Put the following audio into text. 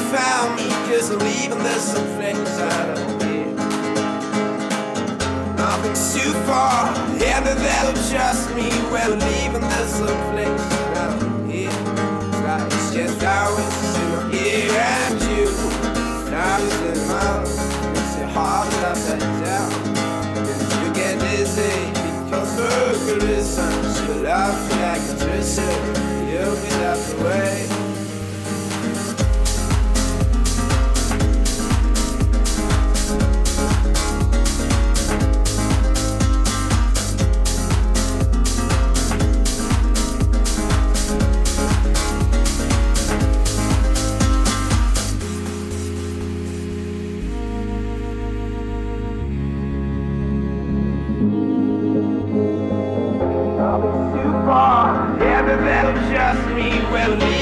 found me, 'cause I'm leaving this someplace I don't hear. Nothing's too far, and that'll trust me. We're leaving this someplace I don't hear. It's just hours in here and you. Now it's in my mouth, it's your heart upside down. Then you get dizzy, because burglary sounds. You laugh like a twister, you'll be laughed away. Too far, yeah, but that'll just me. Well,